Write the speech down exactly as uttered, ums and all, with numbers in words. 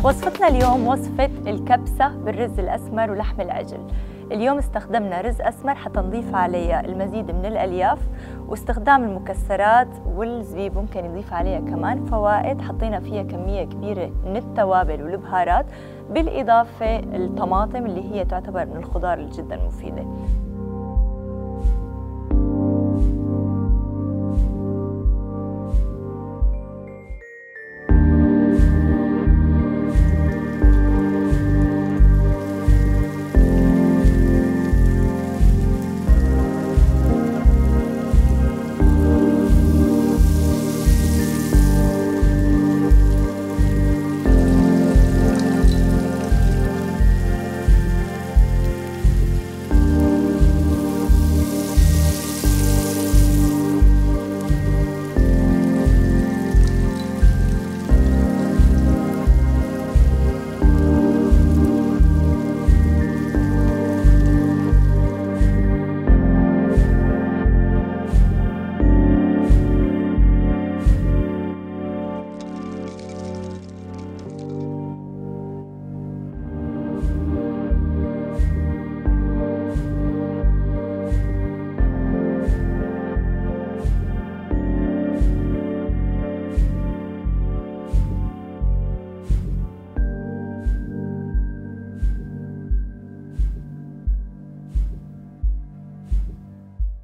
وصفتنا اليوم وصفة الكبسة بالرز الأسمر ولحم العجل. اليوم استخدمنا رز أسمر حتى نضيف عليه المزيد من الألياف، واستخدام المكسرات والزبيب ممكن يضيف عليها كمان فوائد. حطينا فيها كمية كبيرة من التوابل والبهارات، بالإضافة الطماطم اللي هي تعتبر من الخضار اللي جدا مفيدة.